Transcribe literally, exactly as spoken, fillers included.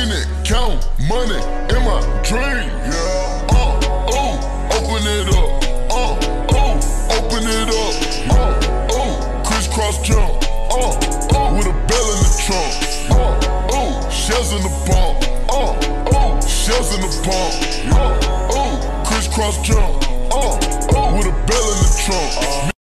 Spinning, count money in my dream. Yeah. Uh, oh, open it up. Uh, oh, open it up. Uh, oh, crisscross jump. Uh, oh, with a bell in the trunk. Uh, oh, shells in the pump. Uh, oh, shells in the pump. Uh, oh, crisscross jump. Uh, oh, with a bell in the trunk.